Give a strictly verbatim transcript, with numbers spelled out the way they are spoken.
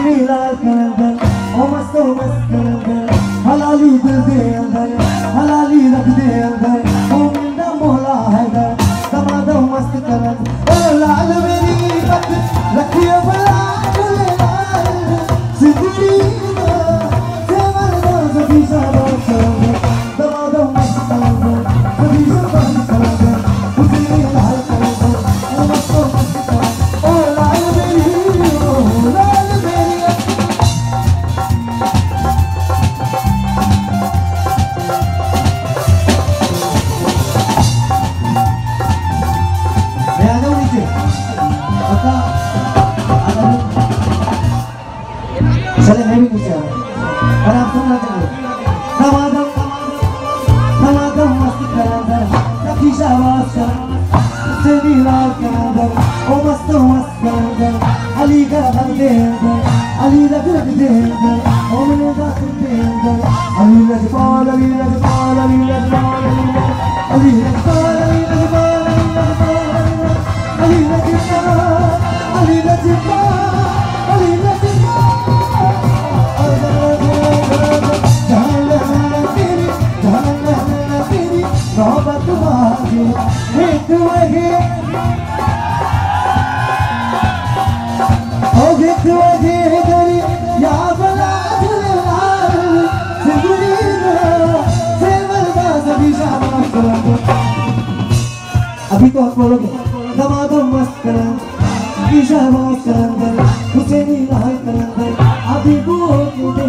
हुसैनी लाल कलंदर ओ मस्तो मस्त कलंदर हलाली दिल दे अंदर हलाली रख दे अंदर ओ मिंदा मोहला हैदर दमादो मस्त कलंदर ओ लाल मेरी पत रखियो भला चले लाल सिंदूरी सेवन दो सभी शाबाश दमादो मस्त कलंदर सभी शाबाश कलंदर हुसैनी लाल कलंदर ओ मस्तो मस्त कलंदर ओ लाल मेरी ओ लाल मेरी Saling having each other. And I'm from Natal. Namadam, Namadam must be Kalandar. Nakisha Vasa, Seni Lal Kalandar. O Masto must Kalandar. Ali Kalandar, Ali Kalandar. O Manada Kalandar. Ali Rajpal, Ali Rajpal, Ali Rajpal, Ali Rajpal, Ali Rajpal, Ali Rajpal, Ali Rajpal, Ali Rajpal. Robert Wagner, hit to a hit. Oh, hit to a hit, Yabala, Sigurina, Seven Basabi Shaman. अभी तो आप बोलोगे दमादो मस्त कलंदर, ईशा मस्त कलंदर, हुसैनी लाल कलंदर, अभी वो